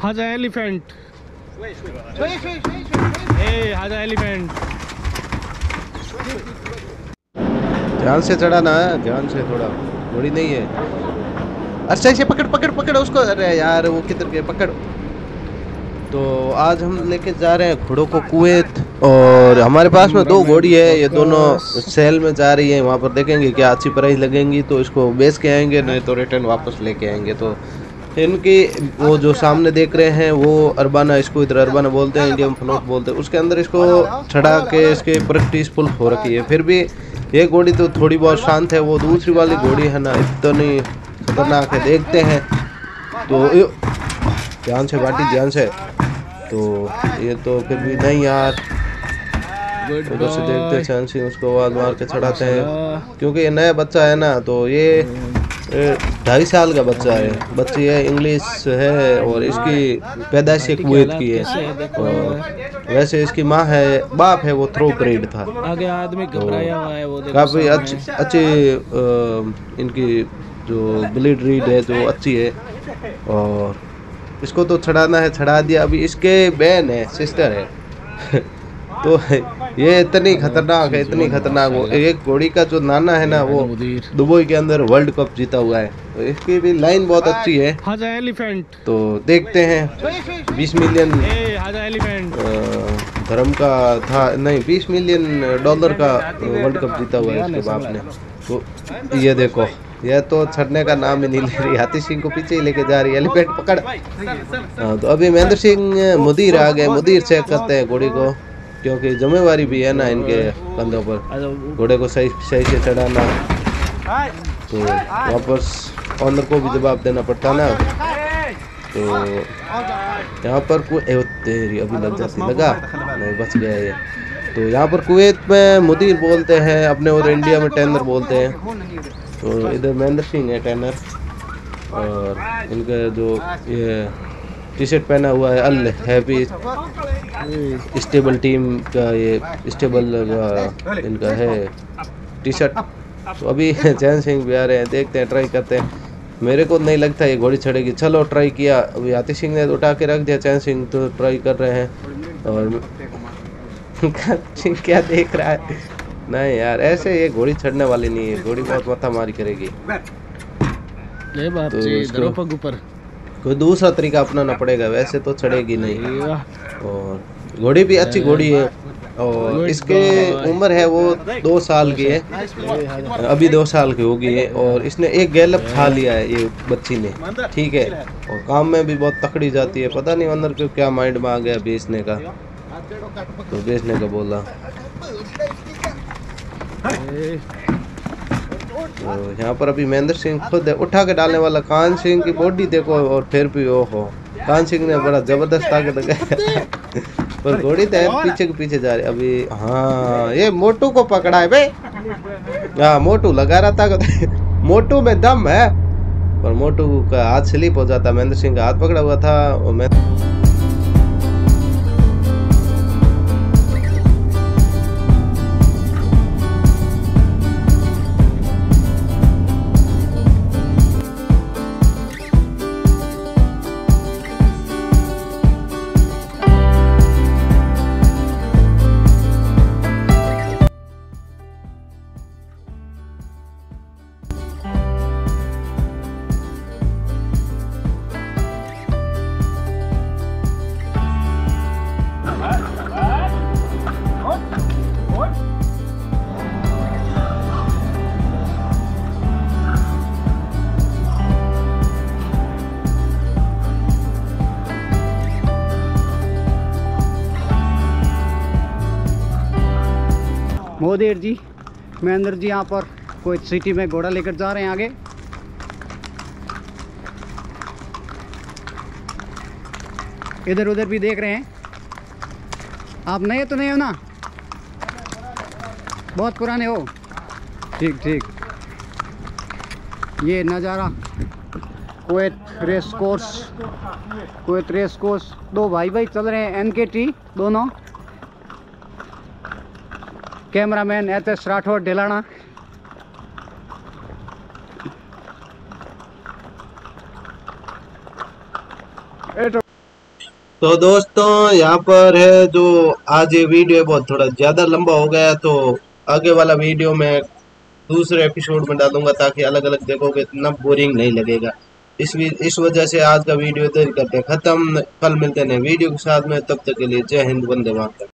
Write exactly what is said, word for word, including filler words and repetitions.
हाजा एलिफेंट, ए हाजा एलिफेंट। ध्यान से चढ़ाना है, ध्यान से, थोड़ा घोड़ी नहीं है। अच्छा से पकड़ पकड़ पकड़ उसको। अरे यार वो किधर गए, पकड़। तो आज हम लेके जा रहे हैं घोड़ों को कुवैत, और हमारे पास में दो घोड़ी है, ये दोनों सेल में जा रही है। वहाँ पर देखेंगे क्या अच्छी प्राइस लगेंगी तो इसको बेच के आएंगे, नहीं तो रिटर्न वापस लेके आएंगे। तो इनकी वो जो सामने देख रहे हैं वो अरबाना, इसको इधर अरबाना बोलते हैं, इंडियन फ्लोट बोलते हैं। उसके अंदर इसको चढ़ा के इसकी प्रैक्टिस फुल हो रखी है। फिर भी ये घोड़ी तो थोड़ी बहुत शांत है, वो दूसरी वाली घोड़ी है ना इतनी खतरनाक है। देखते हैं तो ध्यान से बाटी, ध्यान से। तो ये तो फिर भी नहीं यार, उधर से देखते हैं चांसी, उसको आवाज मार के चढ़ाते हैं, क्योंकि ये नया बच्चा है ना। तो ये ढाई साल का बच्चा है, बच्ची है, इंग्लिश है, और इसकी पैदाइश कुवैत की है। और वैसे इसकी माँ है, बाप है वो थ्रो ब्रीड था। आगे आदमी घबराया हुआ है, वो काफ़ी अच्छी अच्छी इनकी जो ब्रीड रीड है जो अच्छी है। और इसको तो चढ़ाना है, चढ़ा दिया। अभी इसके बहन है, सिस्टर है तो ये इतनी खतरनाक है, इतनी खतरनाक। वो एक घोड़ी का जो नाना है ना, वो दुबई के अंदर वर्ल्ड कप जीता हुआ है। तो इसकी भी लाइन बहुत अच्छी है। हाजा एलिफेंट। तो देखते हैं, बीस मिलियन हाजा एलिफेंट धर्म का था, नहीं बीस मिलियन डॉलर का वर्ल्ड कप जीता हुआ है इसके बाप ने। तो ये देखो, यह तो छड़ने का नाम ही नहीं ले रही। हाथी सिंह को पीछे ही लेके जा रही है, एलिफेंट पकड़। हाँ, तो अभी महेंद्र सिंह मुदीर आ गए, मुदीर चेक करते हैं घोड़ी को, क्योंकि जिम्मेवारी भी है ना इनके कंधों पर, घोड़े को सही सही से चढ़ाना। तो वापस ऑनर को भी जवाब देना पड़ता ना। तो यहाँ पर कोई तेरी अभी लग जाती, लगा नहीं, बच गया ये। तो यहाँ पर कुवैत में मुदीर बोलते हैं अपने, और इंडिया में टेनर बोलते हैं। तो इधर महेंद्र सिंह है टेनर, और इनका जो ये टी शर्ट पहना हुआ है अल हैप्पी स्टेबल टीम का, ये स्टेबल इनका है टी शर्ट। तो अभी चैन सिंह भी आ रहे हैं, देखते हैं, ट्राई करते हैं। मेरे को नहीं लगता ये घोड़ी चढ़ेगी। चलो ट्राई किया, अभी हाथी सिंह ने उठा के रख दिया, चैन सिंह तो ट्राई कर रहे हैं। और क्या देख रहा है, नहीं यार ऐसे ये घोड़ी चढ़ने वाली नहीं है, घोड़ी बहुत माथा मारी करेगी। ये बात तो जी, पग ऊपर कोई दूसरा तरीका अपनाना पड़ेगा, वैसे तो चढ़ेगी नहीं। और घोड़ी भी अच्छी घोड़ी है, और इसके उम्र है वो दो साल की है, अभी दो साल की होगी है। और इसने एक गैलप खा लिया है ये बच्ची ने, ठीक है। और काम में भी बहुत तकड़ी जाती है, पता नहीं अंदर क्यों क्या माइंड में आ गया बेचने का, तो बेचने का बोला। तो यहाँ पर अभी महेंद्र सिंह खुद है उठा के डालने वाला। कान सिंह की बॉडी देखो, और फिर भी ओहो, कान सिंह ने बड़ा जबरदस्त ताकत लगाया पर घोड़ी तो पीछे के पीछे जा रही अभी। हाँ, ये मोटू को पकड़ा है भाई। हाँ, मोटू लगा रहा था मोटू में दम है, पर मोटू का हाथ स्लिप हो जाता। महेंद्र सिंह का हाथ पकड़ा हुआ था, और मैं मोदेर जी, महेंद्र जी यहाँ पर कोई सिटी में घोड़ा लेकर जा रहे हैं आगे। इधर उधर भी देख रहे हैं। आप नए तो नहीं हो ना, बहुत पुराने हो? ठीक ठीक। ये नज़ारा Kuwait race course, Kuwait race course. दो भाई भाई चल रहे हैं, एन के टी दोनों। Cameraman H S Rathore Dhelana. तो दोस्तों यहाँ पर है जो आज ये वीडियो बहुत थोड़ा ज़्यादा लंबा हो गया, तो आगे वाला वीडियो में दूसरे एपिसोड में डालूंगा ताकि अलग अलग देखोगे इतना बोरिंग नहीं लगेगा। इस इस वजह से आज का वीडियो इधर करते हैं ख़त्म। कल मिलते हैं वीडियो के साथ में, तब तक के लिए जय हिंद, वंदे मातरम।